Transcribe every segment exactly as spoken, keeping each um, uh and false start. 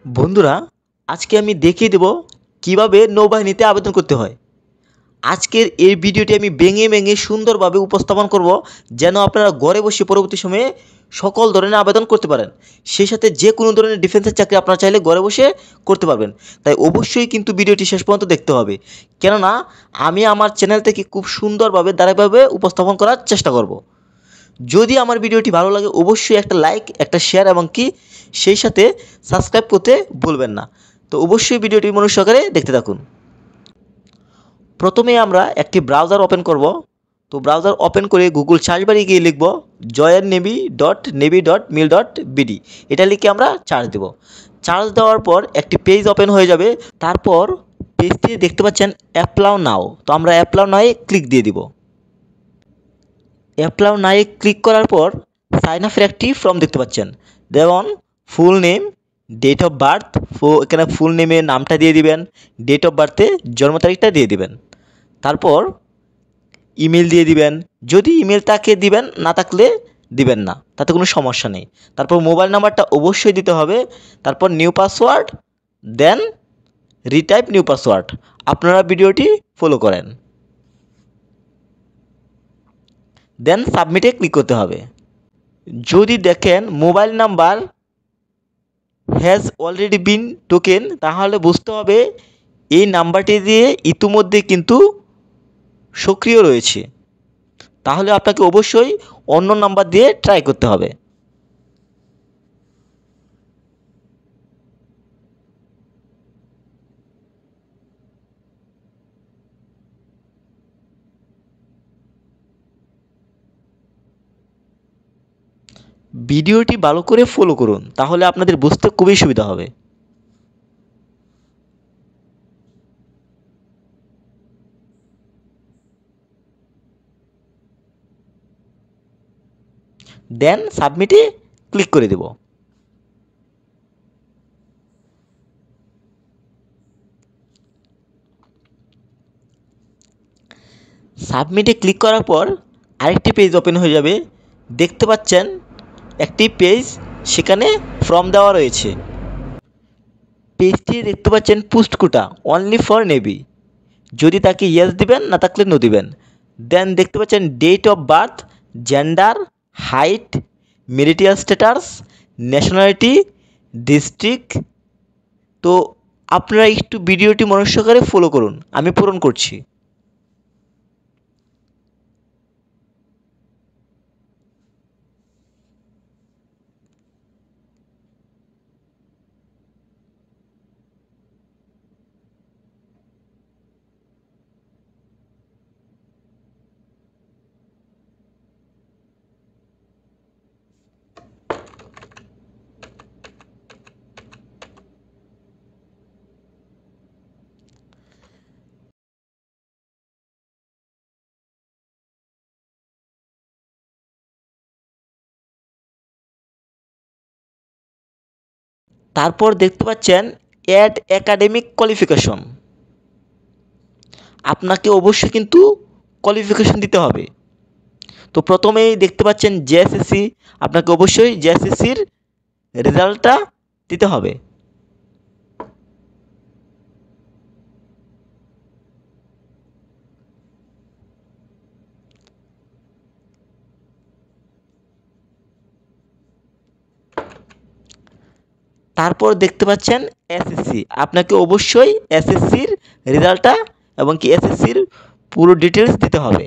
বন্ধুরা, আজকে আমি দেখিয়ে দেব কিভাবে নৌবাহিনীতে আবেদন করতে হয়। আজকের এই ভিডিওটি আমি ভেঙে ভেঙে সুন্দরভাবে উপস্থাপন করব, যেন আপনারা ঘরে বসে পরবর্তী সময়ে সকল ধরনের আবেদন করতে পারেন। সেই সাথে যে কোনো ধরনের ডিফেন্সের চাকরি আপনারা চাইলে ঘরে বসে করতে পারবেন। তাই অবশ্যই কিন্তু ভিডিওটি শেষ পর্যন্ত দেখতে হবে, কেননা আমি আমার চ্যানেল থেকে খুব সুন্দরভাবে ধারাবাহিকভাবে উপস্থাপন করার চেষ্টা করব। যদি আমার ভিডিওটি ভালো লাগে অবশ্যই একটা লাইক, একটা শেয়ার এবং কি সেই সাথে সাবস্ক্রাইব করতে ভুলবেন না। তো অবশ্যই ভিডিওটি মনোযোগ সহকারে দেখতে থাকুন। প্রথমে আমরা একটি ব্রাউজার ওপেন করব। তো ব্রাউজার ওপেন করে গুগল সার্চ বারে গিয়ে লিখব join navy dot navy dot mil dot BD. এটা লিখে আমরা চার্জ দেব। চার্জ দেওয়ার পর একটি পেজ ওপেন হয়ে যাবে। তারপর পেজটি দেখতে পাচ্ছেন অ্যাপ্লাও নাও। তো আমরা অ্যাপ্লাও নাও ক্লিক দিয়ে দিব। অ্যাপ্লাও নাও ক্লিক করার পর সাইন আপের একটি ফর্ম দেখতে পাচ্ছেন। যেমন full name, date of birth, এখানে ফুল নেমে নামটা দিয়ে দিবেন, ডেট অফ বার্থে জন্ম তারিখটা দিয়ে দিবেন। তারপর ইমেল দিয়ে দিবেন, যদি ইমেল তাকে দিবেন, না থাকলে দিবেন না, তাতে কোনো সমস্যা নেই। তারপর মোবাইল নাম্বারটা অবশ্যই দিতে হবে। তারপর new password, then retype new password. আপনারা ভিডিওটি ফলো করেন, দেন সাবমিটে ক্লিক করতে হবে। যদি দেখেন mobile number has already been taken, তাহলে বুঝতে হবে এই নাম্বারটি দিয়ে ইতিমধ্যে কিন্তু সক্রিয় রয়েছে। তাহলে আপনাকে অবশ্যই অন্য নাম্বার দিয়ে ট্রাই করতে হবে। ভিডিওটি ভালো করে ফলো করুন, তাহলে আপনাদের বুঝতে খুবই সুবিধা হবে। দেন সাবমিটে ক্লিক করে দেব। সাবমিটে ক্লিক করার পর আরেকটি পেজ ওপেন হয়ে যাবে। দেখতে পাচ্ছেন একটি পেজ, সেখানে ফর্ম দেওয়া রয়েছে। পেজটি দেখতে পাচ্ছেন post quota only for navy. যদি তাকে ইয়েস দিবেন, না থাকলে নো দিবেন। দেন দেখতে পাচ্ছেন date of birth, gender, height, marital status, nationality, district. তো আপনারা একটু ভিডিওটি মনোযোগ সহকারে ফলো করুন, আমি পূরণ করছি। তারপর দেখতে পাচ্ছেন অ্যাড একাডেমিক কোয়ালিফিকেশন। আপনাকে অবশ্যই কিন্তু কোয়ালিফিকেশন দিতে হবে। তো প্রথমেই দেখতে পাচ্ছেন জেএসএসসি, আপনাকে অবশ্যই জেএসএসসির রেজাল্টটা দিতে হবে। তারপর দেখতে পাচ্ছেন এসএসসি, আপনাকে অবশ্যই এসএসসির রেজাল্টটা এবং কি এসএসসির পুরো ডিটেলস দিতে হবে।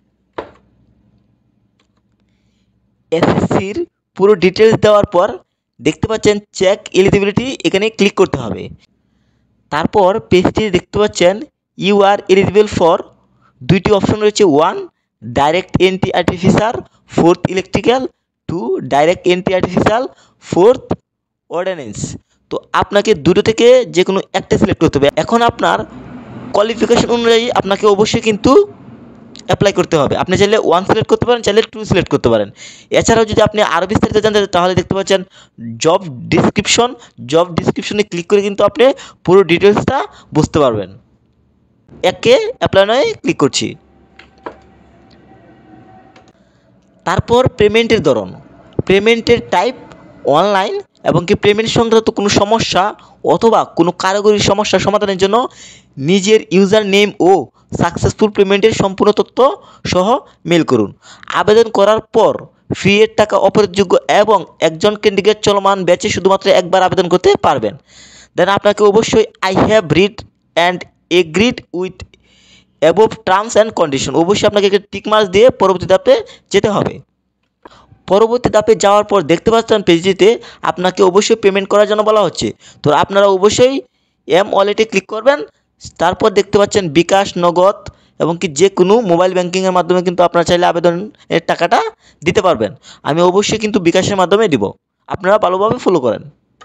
এসএসসির পুরো ডিটেলস দেওয়ার পর দেখতে পাচ্ছেন চেক এলিজিবিলিটি, এখানে ক্লিক করতে হবে। তারপর পেজটি দেখতে পাচ্ছেন ইউ আর এলিজিবল ফর, দুইটি অপশন রয়েছে, one direct entry artificial fourth electrical, two direct entry artificial fourth ordinance. তো আপনাকে দুটো থেকে যে কোনো একটা সিলেক্ট করতে হবে। এখন আপনার কোয়ালিফিকেশন অনুযায়ী আপনাকে অবশ্যই কিন্তু অ্যাপ্লাই করতে হবে। আপনি চাইলে ওয়ান সিলেক্ট করতে পারেন, চাইলে টু সিলেক্ট করতে পারেন। এছাড়াও যদি আপনি আরও বিস্তারিত জানতে চান তাহলে দেখতে পাচ্ছেন জব ডিসক্রিপশন, জব ডিসক্রিপশনে ক্লিক করে কিন্তু আপনি পুরো ডিটেলসটা বুঝতে পারবেন। একে অ্যাপ্লাই নয় ক্লিক করছি। তারপর পেমেন্টের ধরন, পেমেন্টের টাইপ অনলাইন, এবং কি পেমেন্ট সংক্রান্ত কোনো সমস্যা অথবা কোনো কারিগরি সমস্যার সমাধানের জন্য নিজের ইউজার নেম ও সাকসেসফুল পেমেন্টের সম্পূর্ণ তথ্য সহ মেল করুন। আবেদন করার পর ফি এর টাকা অপরিহার্যযোগ্য এবং একজন ক্যান্ডিডেট চলমান ব্যাচে শুধুমাত্র একবার আবেদন করতে পারবেন। দেন আপনাকে অবশ্যই I have read and agreed with above terms and condition, অবশ্যই আপনাকে টিক মার্ক দিয়ে পরবর্তী ধাপে যেতে হবে। পরবর্তী ধাপে যাওয়ার পর দেখতে পাচ্ছেন পেজটিতে আপনাকে অবশ্যই পেমেন্ট করার জন্য বলা হচ্ছে। তো আপনারা অবশ্যই এম ওয়ালেটে ক্লিক করবেন। তারপর দেখতে পাচ্ছেন বিকাশ, নগদ এবং কি যে কোনো মোবাইল ব্যাঙ্কিংয়ের মাধ্যমে কিন্তু আপনারা চাইলে আবেদনের টাকাটা দিতে পারবেন। আমি অবশ্যই কিন্তু বিকাশের মাধ্যমে দিব, আপনারা ভালোভাবে ফলো করেন।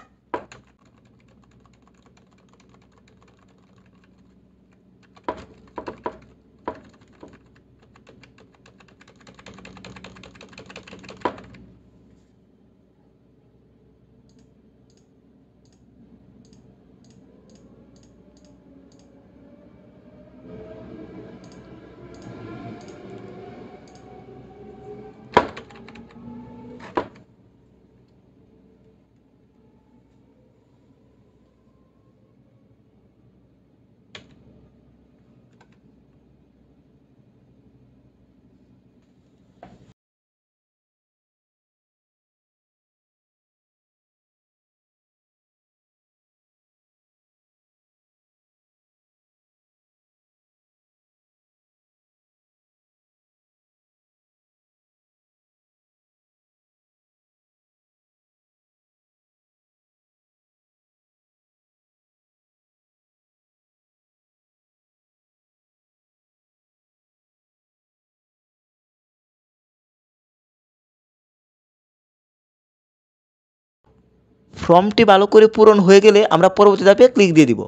ফর্মটি ভালো করে পূরণ হয়ে গেলে আমরা পরবর্তী ধাপে ক্লিক দিয়ে দিব।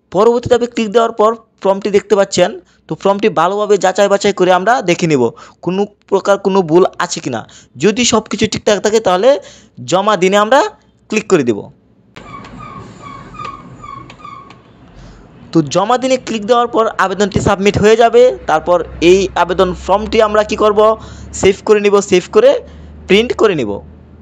পরবর্তী ধাপে ক্লিক দেওয়ার পর ফর্মটি দেখতে পাচ্ছেন। তো ফর্মটি ভালোভাবে যাচাই বাছাই করে আমরা দেখে নেব কোনো প্রকার কোনো ভুল আছে কিনা। যদি সব কিছু ঠিকঠাক থাকে তাহলে জমা দিনে আমরা ক্লিক করে দেব। তো জমা দিনে ক্লিক দেওয়ার পর আবেদনটি সাবমিট হয়ে যাবে। তারপর এই আবেদন ফর্মটি আমরা কি করব, সেভ করে নিব, সেভ করে প্রিন্ট করে নিব।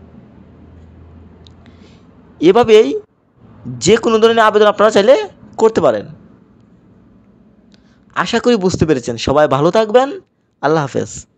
এভাবেই যে কোনো ধরনের আবেদন আপনারা চাইলে করতে পারেন। আশা করি বুঝতে পেরেছেন। সবাই ভালো থাকবেন। আল্লাহ হাফেজ।